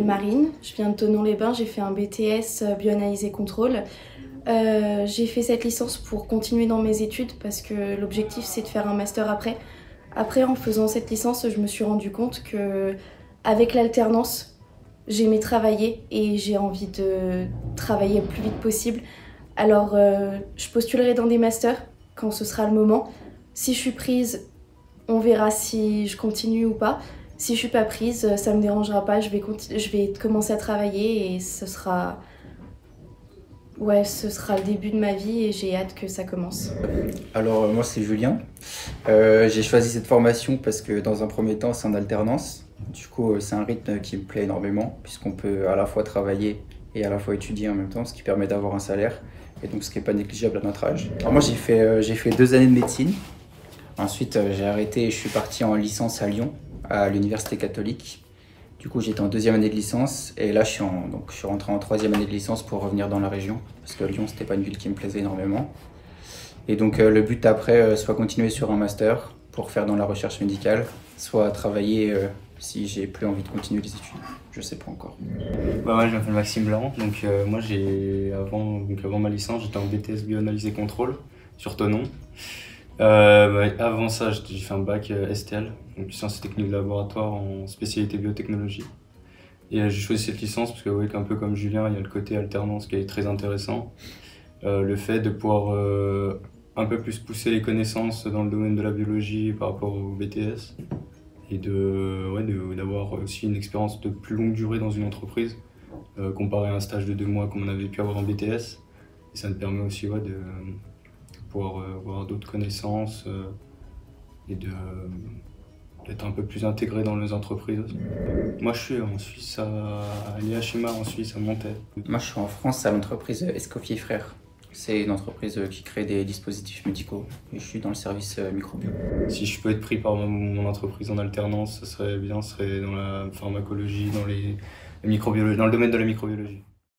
Marine, je viens de Thonon-les-Bains, j'ai fait un BTS bioanalyse et contrôle. J'ai fait cette licence pour continuer dans mes études parce que l'objectif c'est de faire un master après. Après, en faisant cette licence, je me suis rendu compte que avec l'alternance, j'aimais travailler et j'ai envie de travailler le plus vite possible. Alors, je postulerai dans des masters quand ce sera le moment. Si je suis prise, on verra si je continue ou pas. Si je suis pas prise, ça me dérangera pas, je vais commencer à travailler et ce sera le début de ma vie et j'ai hâte que ça commence. Alors moi c'est Julien. J'ai choisi cette formation parce que dans un premier temps c'est en alternance. Du coup c'est un rythme qui me plaît énormément puisqu'on peut à la fois travailler et à la fois étudier en même temps, ce qui permet d'avoir un salaire et donc ce qui n'est pas négligeable à notre âge. Alors moi j'ai fait 2 années de médecine. Ensuite j'ai arrêté et je suis parti en licence à Lyon, à l'université catholique. Du coup, j'étais en 2e année de licence et là, je suis rentré en 3e année de licence pour revenir dans la région parce que Lyon, c'était pas une ville qui me plaisait énormément. Et donc, le but après, soit continuer sur un master pour faire dans la recherche médicale, soit travailler si j'ai plus envie de continuer les études. Je sais pas encore. Moi, je m'appelle Maxime Blanc. Donc, moi, avant ma licence, j'étais en BTS bioanalyse et contrôle sur Thonon. Avant ça, j'ai fait un bac STL, donc sciences et techniques de laboratoire en spécialité biotechnologie. Et j'ai choisi cette licence parce que, oui, un peu comme Julien, il y a le côté alternance qui est très intéressant. Le fait de pouvoir un peu plus pousser les connaissances dans le domaine de la biologie par rapport au BTS et d'avoir aussi une expérience de plus longue durée dans une entreprise comparé à un stage de 2 mois comme on avait pu avoir en BTS. Et ça me permet aussi de pouvoir avoir d'autres connaissances et d'être un peu plus intégré dans les entreprises. Moi je suis en Suisse, à l'IHMA en Suisse, à Montaix. Moi je suis en France à l'entreprise Escoffier Frères. C'est une entreprise qui crée des dispositifs médicaux et je suis dans le service microbio. Si je peux être pris par mon entreprise en alternance, ce serait bien, ce serait dans la pharmacologie, dans les microbiologie, dans le domaine de la microbiologie.